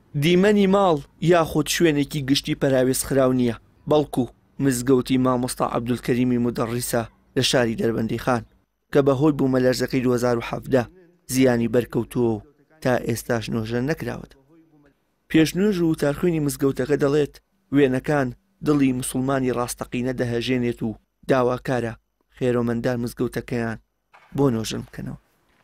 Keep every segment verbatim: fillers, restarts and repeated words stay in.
دیمەنی ماڵ یاخود شوێنێکی گشتی پەراوێزخراو نییە، بەڵکو مزگەوتی مامۆستا عەبدولکەریمی مودەڕیسە لە شاری دەربەندی خان کە بەهۆی بوومە لەرزەکەی دوو هەزار و حەڤدە زیانی بەرکەوتووە و تا ئێستاش نۆژە نەکراوەت. پێشنوێژ و وتارخوێنی مزگەوتەکە دەڵێت وێنەکان دڵی موسڵمانی ڕاستەقینە دەهەژێنێت و داواکارە خێرۆمەندان مزگەوتەکەیان بۆ نۆژن بکەنەوە.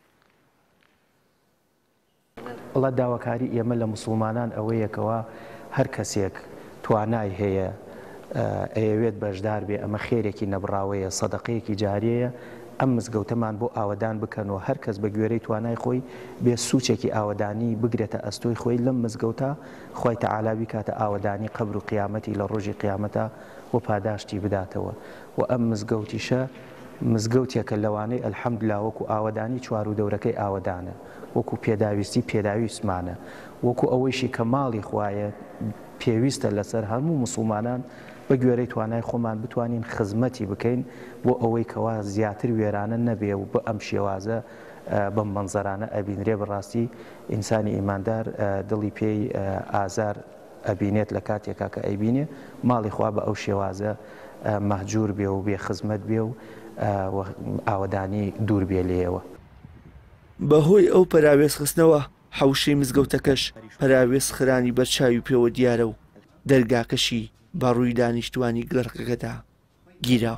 وڵات داواکاری ئێمە لە موسڵمانان ئەوەیەکەوە هەر کەسێک توانای هەیە ئەیەوێت بەشدار بێ ئەمە خێرێکی نەبڕاوەیە سەدەقەیەکی جاریەیە ئەم مزگەوتەمان بۆ ئاوەدان بکەنەوە هەر کەس بە گوێرەی توانای خۆی بێ سوچێکی ئاوەدانی بگرێتە ئەستۆی خۆی لەم مزگەوتە خۆی تەعالا کاتە ئاوەدانی قەبر و قیامەتی لە ڕۆژی قیامەتە و پاداشتی بداتەوە و ئەم مزگەوتیشە مزگەوتێکە لەوانەی ئەلحەمدولیلا وەکو ئاوەدانی چوار و دەورەکەی ئاوەدانە وەکو پێداویستی پێداویستمانە وەکو ئەوەیشی کە ماڵی خوایە پێویستە لەسەر هەموو موسڵمانان بە گوێرەی توانای خۆمان بتوانین خزمەتی بکەین بۆ ئەوەی کەوا زیاتر وێرانە نەبێ و بە ئەم شێوازە بەم مەنزەرانە ئەبینرێ بەڕاستی ئینسانی ئیماندار دڵی پێی ئازار ئەبینێت لە کاتێکا کە ئەیبینێ ماڵی خوا بە ئەو شێوازە مەهجور بێ و بێ خزمەت بێ و ئاوەدانی دوور بێ لێەوە. بەهۆی ئەو پەراوێزخستنەوە حەوشەی مزگەوتەکەش پەراوێز خرانی بەرچاوی پێوە دیارە و دەرگاکەشی بەڕووی دانیشتوانی گەڕکەکەدا گیراوە.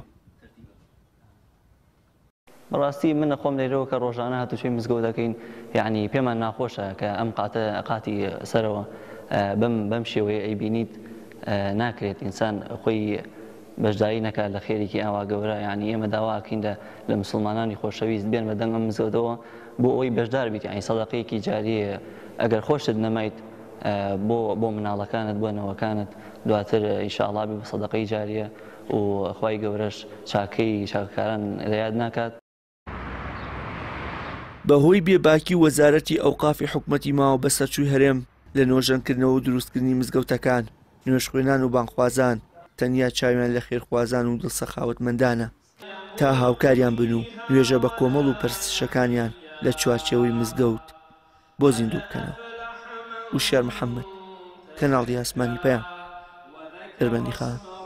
بەڕاستی منە خۆم لێرەوە کە ڕۆژانە هاتوچەی مزگەوت دەکەین یعنی پێمان ناخۆشە کە ئەم قاتە قاتی سەرەوە بەم بەم شێوەیە ئەیبینیت ناکرێت ئینسان خۆی بەشداری نەکات لە خێرێکی ئاوا گەورە یعنی ئێمە داواکەیندا لە مسلمانانی خۆشەویست بێن بەدەنگ ئەم مزگەوتەوە بۆ ئەوی بەشدار بیت یعنی سەدەقەیەکی جاریە ئەگەر خۆشت نەمایت بۆ بۆ مناڵەکانت بۆ نەوەکانت دواتر ئینشاءڵڵا بێ بە سەدەقەی جاریە و خوای گەورەش چاکەی چاکەکاران لەیاد ناکات. بەهۆی بێباکی وەزارەتی ئەوقافی حکومەتی ماوە بە سەرچووی هەرێم لە نۆژەنکردنەوە و دروستکردنی مزگەوتەکان نوێژخوێنان و بانخوازان تەنیا چاویان لە خێرخوازان و دڵسەخاوتمەندانە تا هاوکاریان بن و نوێژە بە کۆمەڵ و پەرستشەکانیان لە چوارچێوەی مزگەوت بۆ زیندوو بکەنەوە. وشیار محەممەد، کەناڵی ئاسمانی پەیام، دەربەندی خان.